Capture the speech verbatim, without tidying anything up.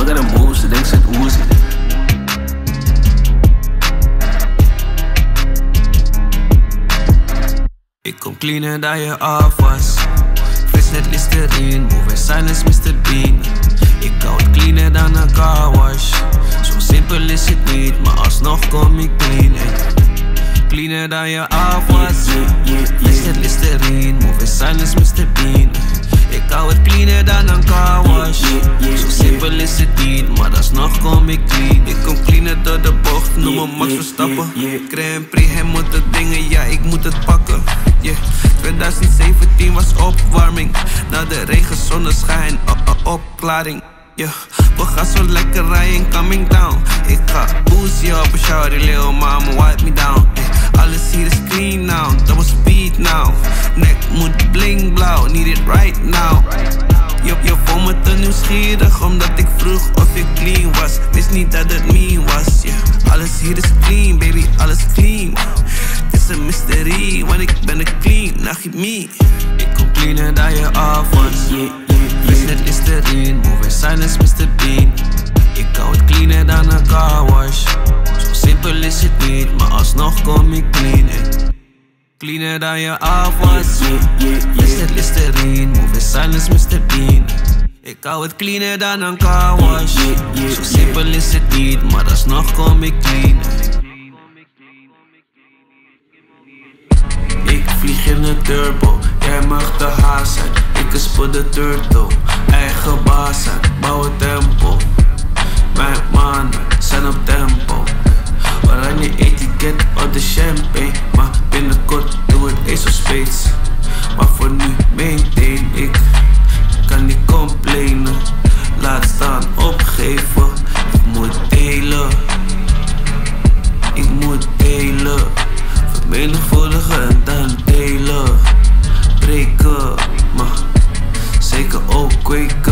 got a move, ze denkt ze het Uzi. Ik kom cleaner dan je af was. Fris net Listerine, move in silence mister Bean. Ik hou het cleaner dan een car wash. Zo simpel is het niet, maar alsnog kom ik clean. Cleaner dan je af was. Fris net Listerine, move in silence mister Bean. Ik hou het cleaner dan een car wash. Zo simpel is het niet, maar alsnog kom ik clean. Ik kom cleaner door de bocht, noem me Max Verstappen. Grand Prix, hij moet het dingen, ja ik moet het pakken. Yeah. twintig zeventien was opwarming. Na de regen, zonneschijn, uh, uh, opklaring. Yeah. We gaan zo lekker rijden, coming down. Ik ga Uzi op een shawty, lil mama, wipe me down. Yeah. Alles hier is clean now, double speed now. Nek moet bling blauw, need it right now. Je, je vond me te nieuwsgierig omdat ik vroeg of je clean was. Wist niet dat het me was, yeah. Alles hier is clean, baby, alles clean. Het is een mysterie, want ik ben een clean, nacht me. Ik kom cleaner dan je af was. Fris net Listerine, move in silence mister Bean. Ik hou het cleaner dan een car wash. Zo simpel is het niet, maar alsnog kom ik clean. Cleaner dan je af was. Fris net Listerine, move in silence mister Bean. Ik hou het cleaner dan een car wash. Zo simpel is het niet, maar alsnog kom ik clean. Ik vlieg in de turbo, jij mag de haas zijn. Ik is voor de turtle, eigen baas zijn, bouw het tempo. Mijn mannen zijn op tempo. Oranje etiket op de champagne, maar binnenkort doe het Ace of Spades. Maar voor nu maintain ik, kan niet complainen. Laat staan opgeven, ik moet delen. Ik moet delen. Vermenigvuldigen en dan delen. Breken, maar zeker ook kweken.